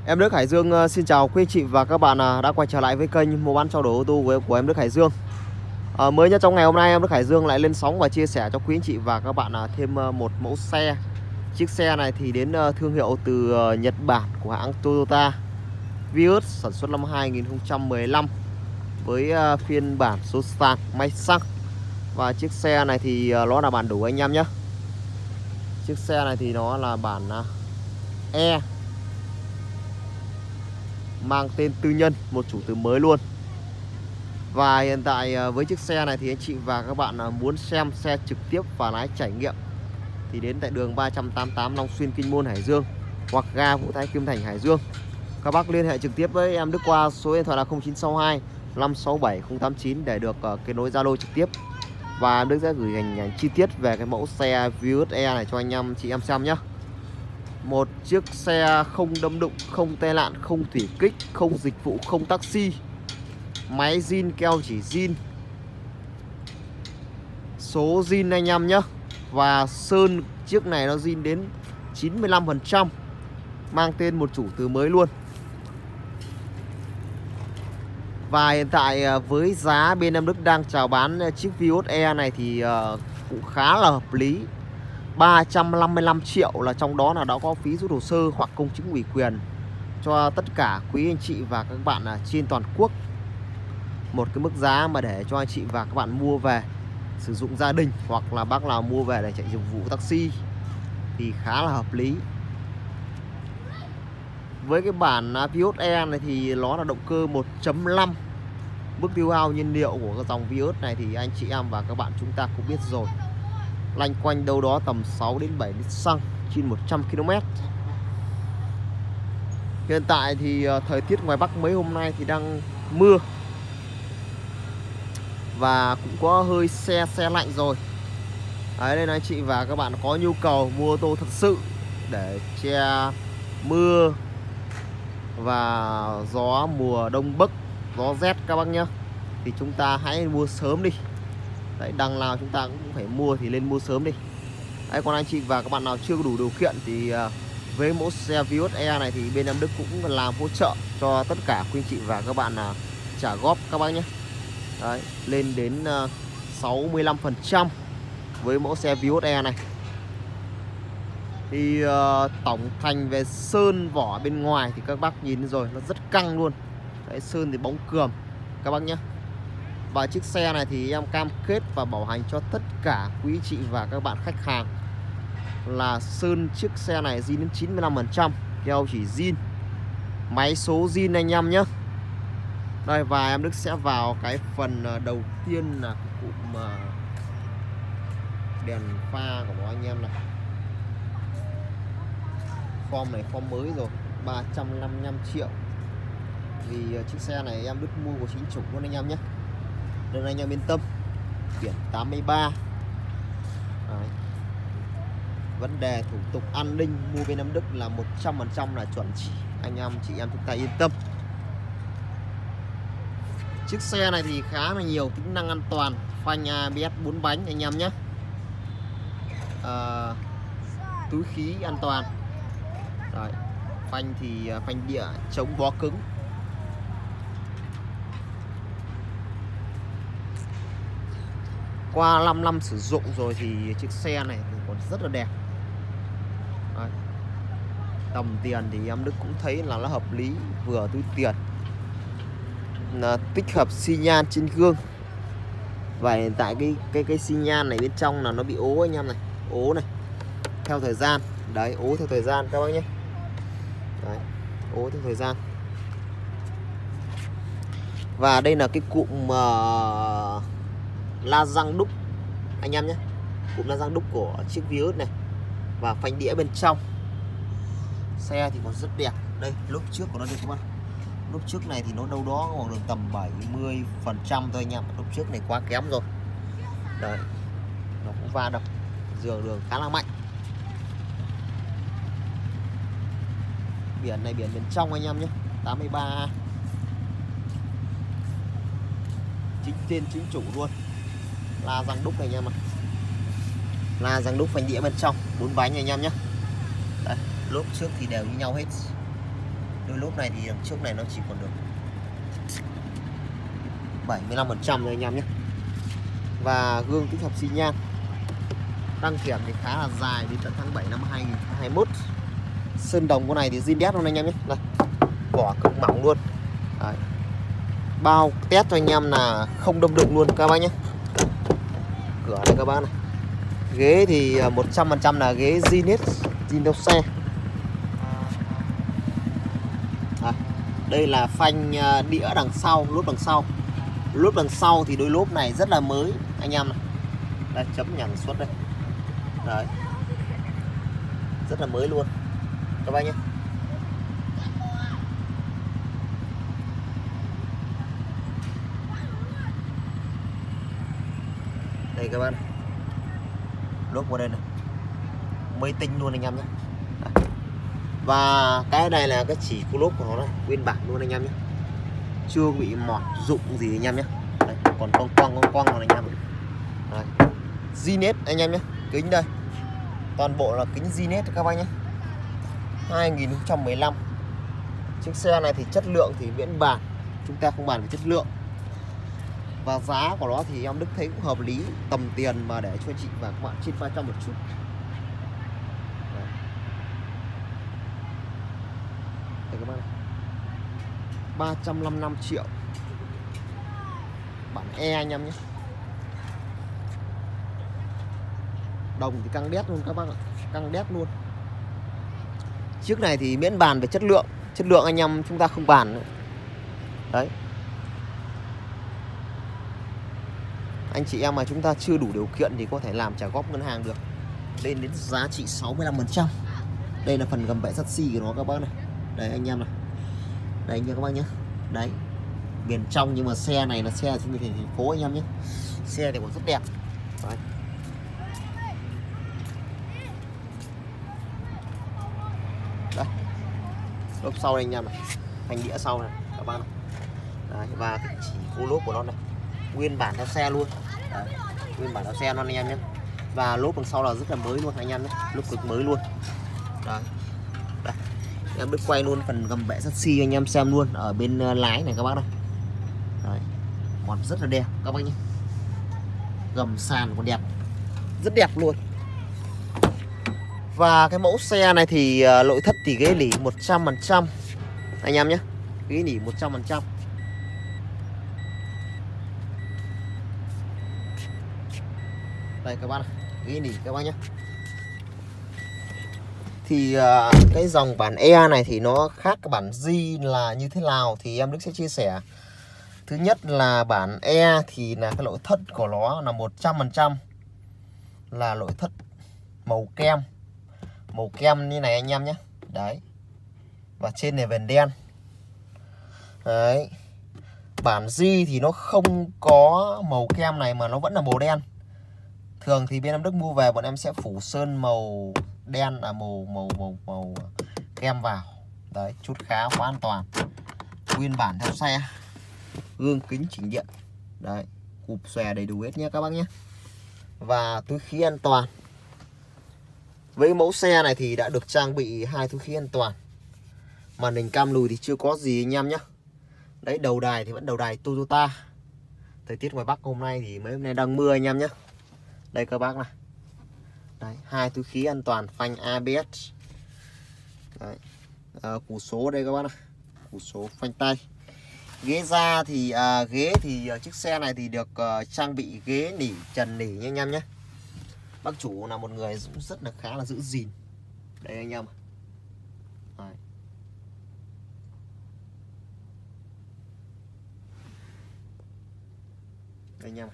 Em Đức Hải Dương xin chào quý anh chị và các bạn đã quay trở lại với kênh mua bán trao đổi ô tô của em Đức Hải Dương. Mới nhất trong ngày hôm nay em Đức Hải Dương lại lên sóng và chia sẻ cho quý anh chị và các bạn thêm một mẫu xe. Chiếc xe này thì đến thương hiệu từ Nhật Bản của hãng Toyota, Vios, sản xuất năm 2015 với phiên bản số sàn máy xăng. Và chiếc xe này thì nó là bản đủ anh em nhé. Chiếc xe này thì nó là bản E, mang tên tư nhân, một chủ từ mới luôn. Và hiện tại với chiếc xe này thì anh chị và các bạn muốn xem xe trực tiếp và lái trải nghiệm thì đến tại đường 388 Long Xuyên Kinh Môn Hải Dương hoặc ga Vũ Thái Kim Thành Hải Dương. Các bác liên hệ trực tiếp với em Đức qua số điện thoại là 0962 567 089 để được kết nối Zalo trực tiếp. Và Đức sẽ gửi hình ảnh chi tiết về cái mẫu xe Vios E này cho anh em chị em xem nhé. Một chiếc xe không đâm đụng, không tai nạn, không thủy kích, không dịch vụ, không taxi. Máy zin, keo chỉ zin, số zin anh em nhé. Và sơn chiếc này nó zin đến 95%, mang tên một chủ từ mới luôn. Và hiện tại với giá bên em Đức đang chào bán chiếc Vios E này thì cũng khá là hợp lý. 355 triệu là trong đó là đã có phí rút hồ sơ hoặc công chứng ủy quyền cho tất cả quý anh chị và các bạn trên toàn quốc. Một cái mức giá mà để cho anh chị và các bạn mua về sử dụng gia đình hoặc là bác nào mua về để chạy dịch vụ taxi thì khá là hợp lý. Với cái bản Vios E này thì nó là động cơ 1.5. Mức tiêu hao nhiên liệu của cái dòng Vios này thì anh chị em và các bạn chúng ta cũng biết rồi, lanh quanh đâu đó tầm 6 đến 7 lít xăng trên 100 km. Hiện tại thì thời tiết ngoài Bắc mấy hôm nay thì đang mưa và cũng có hơi xe lạnh rồi. Đấy, nên anh chị và các bạn có nhu cầu mua ô tô thật sự để che mưa và gió mùa đông bắc, gió rét các bác nhé, thì chúng ta hãy mua sớm đi. Đấy, đằng nào chúng ta cũng phải mua thì lên mua sớm đi. Đấy, còn anh chị và các bạn nào chưa có đủ điều kiện thì với mẫu xe Vios E này thì bên em Đức cũng làm hỗ trợ cho tất cả quý anh chị và các bạn trả góp các bác nhé. Đấy, lên đến 65% với mẫu xe Vios E này. Thì tổng thành về sơn vỏ bên ngoài thì các bác nhìn rồi, nó rất căng luôn. Đấy, sơn thì bóng cườm các bác nhé. Và chiếc xe này thì em cam kết và bảo hành cho tất cả quý chị và các bạn khách hàng là sơn chiếc xe này zin đến 95%, keo chỉ zin, máy số zin anh em nhé. Đây, và em Đức sẽ vào cái phần đầu tiên là cái cụm đèn pha của nó anh em này. Form này form mới rồi, 355 triệu. Vì chiếc xe này em Đức mua của chính chủ luôn anh em nhé, nên anh em yên tâm. Biển 83. Đấy. Vấn đề thủ tục an ninh mua bên em Đức là 100% là chuẩn chỉ, anh em chị em chúng ta yên tâm. Chiếc xe này thì khá là nhiều tính năng an toàn, phanh ABS 4 bánh anh em nhé, túi khí an toàn. Đấy. Phanh thì phanh địa chống bó cứng. Qua 5 năm sử dụng rồi thì chiếc xe này còn rất là đẹp. Đấy. Tầm tiền thì em Đức cũng thấy là nó hợp lý, vừa túi tiền. Là tích hợp xi nhan trên gương. Và hiện tại cái xi nhan này bên trong là nó bị ố anh em này, ố này theo thời gian. Đấy, ố theo thời gian các bác nhé. Đấy, ố theo thời gian. Và đây là cái cụm la răng đúc anh em nhé, cụm la răng đúc của chiếc Vios này. Và phanh đĩa bên trong xe thì còn rất đẹp. Đây, lốp trước của nó đây các bạn. Lốp trước này thì nó đâu đó khoảng được tầm 70% thôi anh em. Lốp trước này quá kém rồi. Đấy, nó cũng va đập đường khá là mạnh. Biển này biển bên trong anh em nhé, 83. Chính tên chính chủ luôn. La răng đúc này anh em ạ. La răng đúc phanh đĩa bên trong 4 bánh anh em nhé. Đấy, lốp trước thì đều như nhau hết. Đôi lốp này thì đằng trước này nó chỉ còn được 75% thôi anh em nhé. Và gương tích hợp xi nhan. Đăng kiểm thì khá là dài đến tận tháng 7 năm 2021. Sơn đồng con này thì zin đét luôn anh em nhé. Đây, vỏ cực mỏng luôn. Đấy. Bao test cho anh em là không đâm đụng luôn các bác nhé. Cửa đây các bác này. Ghế thì 100% là ghế zin hết, zin theo xe. Đây là phanh đĩa đằng sau, lốp đằng sau. Lốp đằng sau thì đôi lốp này rất là mới anh em này. Đây, chấm nhằng suốt đây. Đấy. Rất là mới luôn các bác nhé. Đây các bác này. Lốp qua đây này. Mới tinh luôn anh em nhé. Và cái này là cái chỉ của lốp của nó này, nguyên bản luôn anh em nhé. Chưa bị mọt rụng gì anh em nhé. Đây, còn cong rồi anh em. Đấy. Zin anh em nhé. Kính đây. Toàn bộ là kính zin các bác nhé. 2015. Chiếc xe này thì chất lượng thì miễn bàn, chúng ta không bàn về chất lượng. Và giá của nó thì em Đức thấy cũng hợp lý, tầm tiền mà để cho anh chị và các bạn trên 300 một chút. Đây các bạn này. 355 triệu. Bản E anh em nhé. Đồng thì căng đét luôn các bác ạ, căng đét luôn. Chiếc này thì miễn bàn về chất lượng anh em chúng ta không bàn nữa. Đấy. Anh chị em mà chúng ta chưa đủ điều kiện thì có thể làm trả góp ngân hàng được. Lên đến giá trị 65%. Đây là phần gầm bệ sắt xi của nó các bác này. Đây anh em này. Đây nha các bác nhé. Đấy. Bên trong nhưng mà xe này là xe trên thành phố anh em nhé. Xe thì còn rất đẹp. Đấy. Đây. Lốp sau đây anh em này. Thành đĩa sau này các bác này. Đấy. Và cái chỉ khu lốp của nó này. Nguyên bản theo xe luôn. Đấy. Nguyên bản theo xe luôn anh em nhé. Và lốp đằng sau là rất là mới luôn anh em nhé. Lốp cực mới luôn. Đấy. Đây. Em Đức quay luôn phần gầm bệ sắt xi anh em xem luôn. Ở bên lái này các bác này. Đấy. Còn rất là đẹp các bác nhé. Gầm sàn còn đẹp. Rất đẹp luôn. Và cái mẫu xe này thì nội thất thì ghế nỉ 100% anh em nhé. Ghế nỉ 100%. Đây các bác này. Ghế nỉ các bác nhé. Thì cái dòng bản E này thì nó khác cái bản G là như thế nào thì em Đức sẽ chia sẻ. Thứ nhất là bản E thì là cái nội thất của nó là 100% là nội thất màu kem. Màu kem như này anh em nhé. Đấy. Và trên này viền đen. Đấy. Bản G thì nó không có màu kem này mà nó vẫn là màu đen. Thường thì bên em Đức mua về bọn em sẽ phủ sơn màu đen là màu kem vào. Đấy, chút khá quá an toàn. Nguyên bản theo xe. Gương kính chỉnh điện. Đấy, cụp xòe đầy đủ hết nhé các bác nhé. Và túi khí an toàn. Với mẫu xe này thì đã được trang bị 2 túi khí an toàn. Màn hình cam lùi thì chưa có gì anh em nhé. Đấy, đầu đài thì vẫn đầu đài Toyota. Thời tiết ngoài Bắc hôm nay thì mấy hôm nay đang mưa anh em nhé. Đây các bác này. Đấy, 2 túi khí an toàn, phanh ABS. Đấy. Củ số đây các bác này. Củ số phanh tay. Ghế da thì ghế thì chiếc xe này thì được trang bị ghế nỉ trần nỉ nha anh em nhé. Bác chủ là một người rất là khá là giữ gìn. Đây anh em. Đấy. Đây anh em.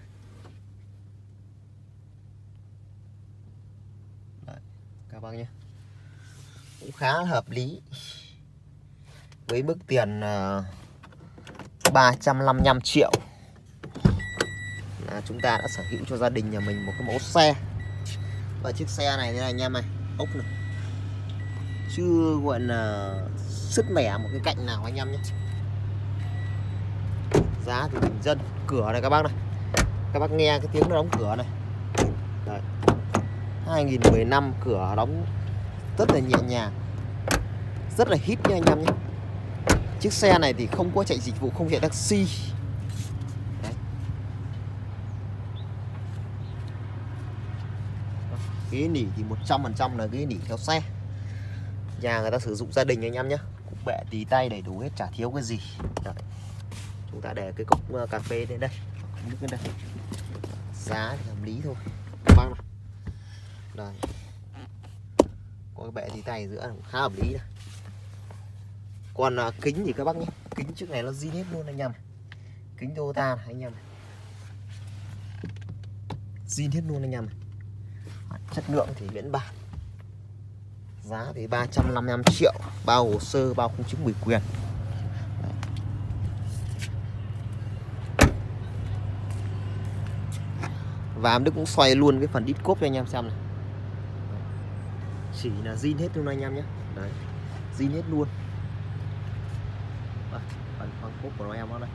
Đấy, các bác nhé. Cũng khá là hợp lý. Với mức tiền 355 triệu là chúng ta đã sở hữu cho gia đình nhà mình một cái mẫu xe. Và chiếc xe này thế này anh em này, ốc này chưa gọi là sứt mẻ một cái cạnh nào anh em nhé. Giá thì bình dân. Cửa này các bác này, các bác nghe cái tiếng nó đóng cửa này. Đấy. 2015 cửa đóng rất là nhẹ nhàng, rất là hít nha anh em nhé. Chiếc xe này thì không có chạy dịch vụ, không chạy taxi. Đấy. Ghế nỉ thì 100% là ghế nỉ theo xe. Nhà người ta sử dụng gia đình anh em nhé. Cục bệ tì tay đầy đủ hết, chả thiếu cái gì. Đấy. Chúng ta để cái cốc cà phê lên đây, nước lên đây. Giá thì hợp lý thôi các bác này. Đây. Có cái bệ tì tay giữa cũng khá hợp lý này. Còn kính thì các bác nhé, kính trước này nó zin hết luôn anh em. Kính Toyota này anh em này. Zin hết luôn anh em này. Chất lượng thì miễn bản. Giá thì 355 triệu, bao hồ sơ, bao công chứng ủy quyền. Đấy. Và em Đức cũng xoay luôn cái phần đít cốp cho anh em xem này. Chỉ là zin hết luôn anh em nhé. Đấy, zin hết luôn. Phần khoang cốp của nó em nó đây.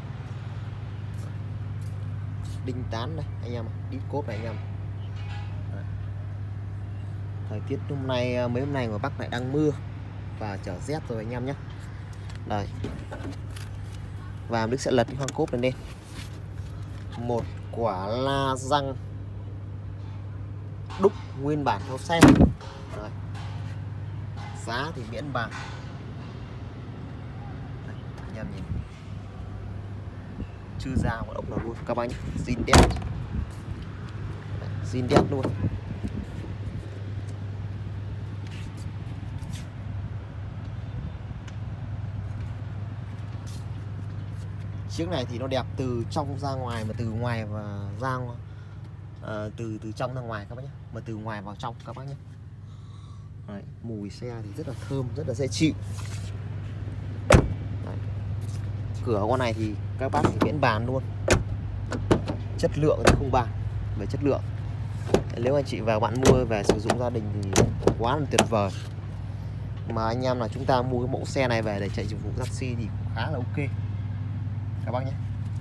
Đinh tán đây anh em, đít cốp này anh em. Đấy. Thời tiết hôm nay, mấy hôm nay ngoài Bắc lại đang mưa và trở rét rồi anh em nhé. Đây. Và em Đức sẽ lật cái khoang cốp lên. Một quả la răng đúc nguyên bản theo xe. Đấy. Giá thì miễn bàn. Đây, anh em nhìn, chưa ra một ốc nào luôn các bác nhé. Zin đét. Zin đét luôn. Chiếc này thì nó đẹp từ trong ra ngoài, mà từ ngoài và ra từ trong ra ngoài các bác nhé, mà từ ngoài vào trong các bác nhé. Đấy, mùi xe thì rất là thơm, rất là dễ chịu. Đấy. Cửa con này thì các bác thì miễn bàn luôn. Chất lượng thì không bàn về chất lượng. Nếu anh chị và bạn mua về sử dụng gia đình thì quá là tuyệt vời. Mà anh em là chúng ta mua cái mẫu xe này về để chạy dịch vụ taxi thì khá là ok các bác nhé.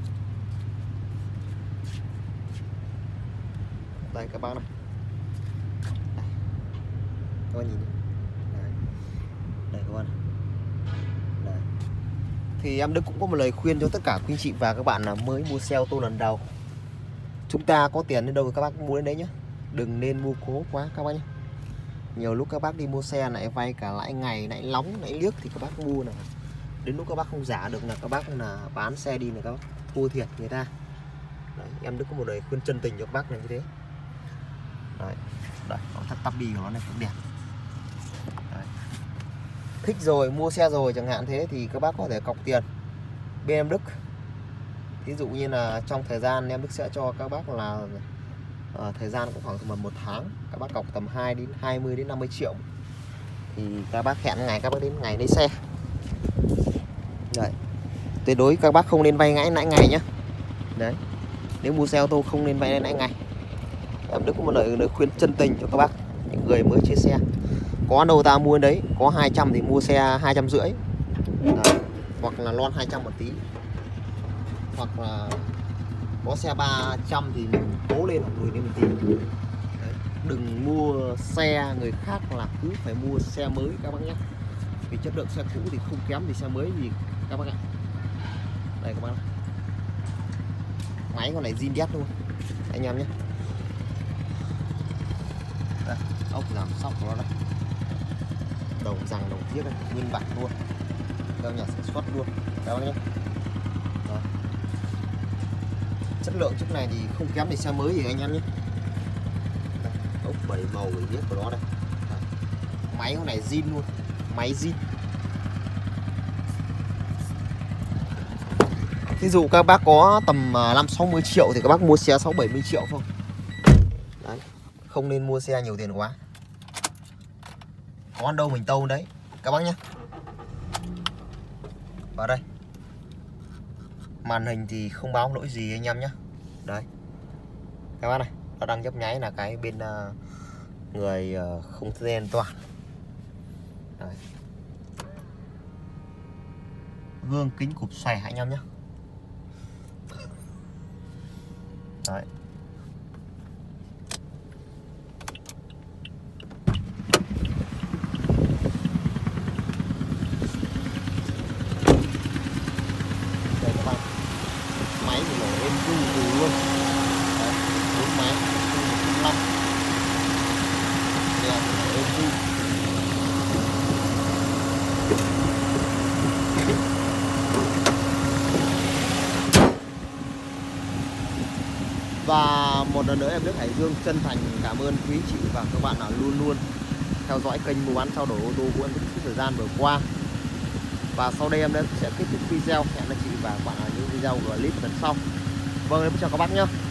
Đây các bác này. Đây. Các bác nhìn. Đấy. Đây các bác này. Đấy. Thì em Đức cũng có một lời khuyên cho tất cả quý anh chị và các bạn là mới mua xe ô tô lần đầu. Chúng ta có tiền đến đâu thì các bác mua đến đấy nhé. Đừng nên mua cố quá các bác nhé. Nhiều lúc các bác đi mua xe lại vay cả lãi ngày, lãi nóng, lãi liếc thì các bác mua này. Đến lúc các bác không giả được là các bác là bán xe đi là các bác thua thiệt người ta. Đấy, em Đức có một lời khuyên chân tình cho các bác này như thế. Đấy, đây, có thắt tắp bi của nó này cũng đẹp. Đấy. Thích rồi, mua xe rồi chẳng hạn thế thì các bác có thể cọc tiền bên em Đức. Thí dụ như là trong thời gian em Đức sẽ cho các bác là thời gian cũng khoảng tầm 1 tháng, các bác cọc tầm 20 đến 50 triệu thì các bác hẹn ngày các bác đến ngày lấy xe. Đấy. Tuyệt đối các bác không nên vay lãi ngày nhé. Đấy. Nếu mua xe ô tô không nên vay lãi ngày. Em Đức có một lời khuyên chân tình cho các bác, những người mới chia xe. Có đâu ta mua đấy, có 200 thì mua xe 250. Đấy. Hoặc là lon 200 một tí. Hoặc là có xe 300 thì mình cố lên hoặc gửi lên một tí. Đấy. Đừng mua xe người khác là cứ phải mua xe mới các bác nhé. Vì chất lượng xe cũ thì không kém thì xe mới gì các bác ạ. Đây các bác này. Máy con này zin đét luôn anh em nhé. Đây, ốc giảm sóc của nó đây. Đầu rằng đầu tiếc đây, nguyên bản luôn. Theo nhà sản xuất luôn các bác nhé. Đó. Chất lượng chiếc này thì không kém thì xe mới gì anh em nhé. Đây, ốc 7 màu 7 biết của nó đây. Đây. Máy con này zin luôn, máy zin. Ví dụ các bác có tầm 5-60 triệu thì các bác mua xe 6-70 triệu thôi. Đấy, không nên mua xe nhiều tiền quá. Có đâu mình tâu đấy các bác nhé. Vào đây. Màn hình thì không báo lỗi gì anh em nhé. Đấy. Các bác này, nó đang nhấp nháy là cái bên người không dây an toàn. Đấy. Gương kính cụp xòe anh em nhé. Đấy. Và một lần nữa em Đức Hải Dương chân thành cảm ơn quý chị và các bạn nào luôn luôn theo dõi kênh mua bán trao đổi ô tô của em Đức suốt thời gian vừa qua. Và sau đây em sẽ kết thúc video. Hẹn anh chị và các bạn ở những video clip lần sau. Vâng, em chào các bác nhé.